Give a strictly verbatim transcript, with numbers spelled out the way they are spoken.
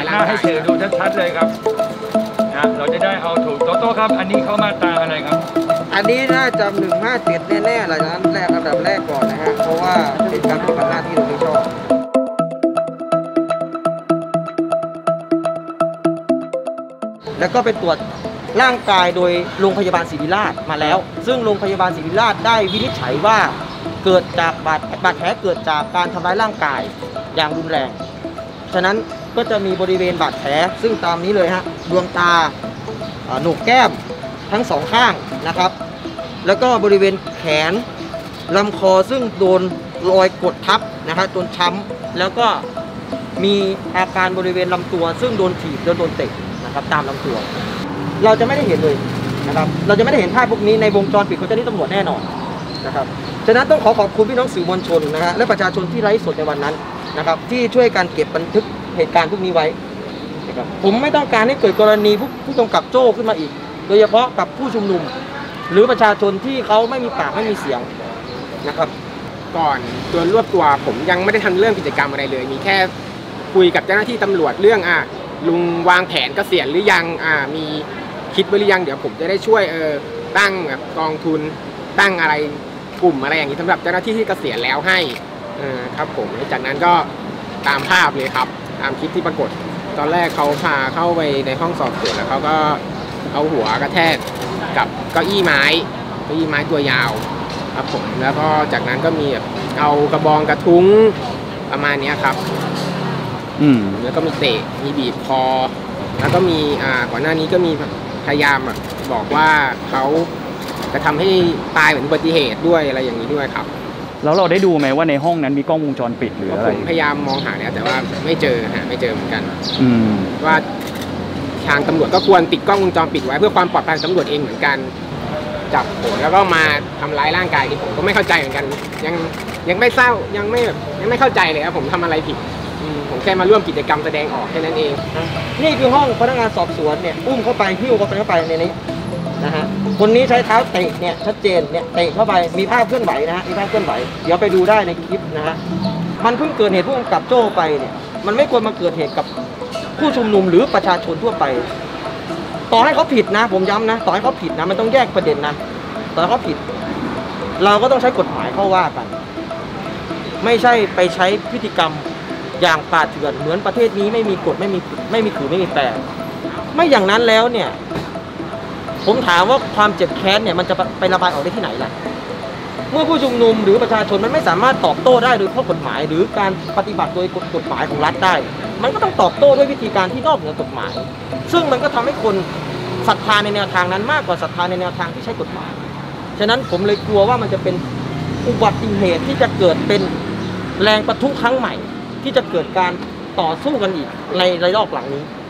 หน้าให้สื่อดูชัดๆเลยครับนะเราจะได้เอาถูกโตโต้ครับอันนี้เข้ามาตราอะไรครับอันนี้น่าจะหนึ่งห้าเจ็ดแน่ๆเลยนะแรกอันดับแรกก่อนนะฮะเพราะว่าเป็นการปฏิบัติหน้าที่โดยไม่ชอบแล้วก็ไปตรวจร่างกายโดยโรงพยาบาลศิริราชมาแล้วซึ่งโรงพยาบาลศิริราชได้วินิจฉัยว่าเกิดจากบาดบาดแผลเกิดจากการทำร้ายร่างกายอย่างรุนแรงฉะนั้นก็จะมีบริเวณบาดแผลซึ่งตามนี้เลยฮะดวงตาโหนกแก้มทั้งสองข้างนะครับแล้วก็บริเวณแขนลำคอซึ่งโดนรอยกดทับนะครับจนช้ำแล้วก็มีอาการบริเวณลำตัวซึ่งโดนถีบโดนเตะนะครับตามลำตัวเราจะไม่ได้เห็นเลยนะครับเราจะไม่ได้เห็นภาพพวกนี้ในวงจรปิดของเจ้าหน้าที่ตำรวจแน่นอนนะครับฉะนั้นต้องขอขอบคุณพี่น้องสื่อมวลชนนะฮะและประชาชนที่ไลฟ์สดในวันนั้นนะครับที่ช่วยการเก็บบันทึกเหตุการณ์พวกนี้ไว้นะครับผมไม่ต้องการให้เกิดกรณีผู้ผู้กำกับโจ้ขึ้นมาอีกโดยเฉพาะกับผู้ชุมนุมหรือประชาชนที่เขาไม่มีปากไม่มีเสียงนะครับก่อนตัวรวบตัวผมยังไม่ได้ทำเรื่องกิจกรรมอะไรเลยมีแค่คุยกับเจ้าหน้าที่ตำรวจเรื่องอ่ะลุงวางแผนเกษียณหรือยังอ่ามีคิดไว้หรือยังเดี๋ยวผมจะได้ช่วยเออตั้งแบบกองทุนตั้งอะไรกลุ่มอะไรอย่างนี้สำหรับเจ้าหน้าที่ที่เกษียณแล้วให้เออครับผมจากนั้นก็ตามภาพเลยครับตามคลิปที่ปรากฏตอนแรกเขาพาเข้าไปในห้องสอบสวนแล้วเขาก็เอาหัวกระแทกกับเก้าอี้ไม้เก้าอี้ไม้ตัวยาวครับผมแล้วก็จากนั้นก็มีแบบเอากระบองกระทุ้งประมาณนี้ครับอืมแล้วก็มีเตะมีบีบคอแล้วก็มีอ่าก่อนหน้านี้ก็มีพยายามบอกว่าเขาจะทำให้ตายเหมือนอุบัติเหตุด้วยอะไรอย่างนี้ด้วยครับแล้วเราได้ดูไหมว่าในห้องนั้นมีกล้องวงจรปิดหรืออะไรผมพยายามมองหาแล้วแต่ว่าไม่เจอฮะไม่เจอเหมือนกันอืมว่าทางตำรวจก็ควรติดกล้องวงจรปิดไว้เพื่อความปลอดภัยของตำรวจเองเหมือนกันจับผมแล้วก็มาทำร้ายร่างกายที่ผมก็ไม่เข้าใจเหมือนกันยังยังไม่เศร้ายังไม่แบบยังไม่เข้าใจเลยครับผมทำอะไรผิดผมแค่มาร่วมกิจกรรมแสดงออกแค่นั้นเองนี่คือห้องพนักงานสอบสวนเนี่ยอุ้มเข้าไปหิ้วเข้าไปเข้าไปในนี้นะฮะคนนี้ใช้เท้าเตะเนี่ยชัดเจนเนี่ยเตะเข้าไปมีภาพเคลื่อนไหวนะฮะมีภาพเคลื่อนไหวเดี๋ยวไปดูได้ในคลิปนะฮะมันเพิ่งเกิดเหตุผู้กำกับโจ้ไปเนี่ยมันไม่ควรมาเกิดเหตุกับผู้ชุมนุมหรือประชาชนทั่วไปต่อให้เขาผิดนะผมย้ำนะต่อให้เขาผิดนะมันต้องแยกประเด็นนะต่อให้เขาผิดเราก็ต้องใช้กฎหมายเข้าว่ากันไม่ใช่ไปใช้พฤติกรรมอย่างป่าเถื่อนเหมือนประเทศนี้ไม่มีกฎไม่มีไม่มีขื่อไม่มีแปรไม่อย่างนั้นแล้วเนี่ยผมถามว่าความเจ็บแค้นเนี่ยมันจะไประบายออกได้ที่ไหนล่ะเมื่อผู้ชุมนุมหรือประชาชนมันไม่สามารถตอบโต้ได้โดยข้อกฎหมายหรือการปฏิบัติโดยกฎหมายของรัฐได้มันก็ต้องตอบโต้ด้วยวิธีการที่นอกเหนือกฎหมายซึ่งมันก็ทำให้คนศรัทธาในแนวทางนั้นมากกว่าศรัทธาในแนวทางที่ใช้กฎหมายฉะนั้นผมเลยกลัวว่ามันจะเป็นอุบัติเหตุที่จะเกิดเป็นแรงปะทุครั้งใหม่ที่จะเกิดการต่อสู้กันอีกในระยะหลังนี้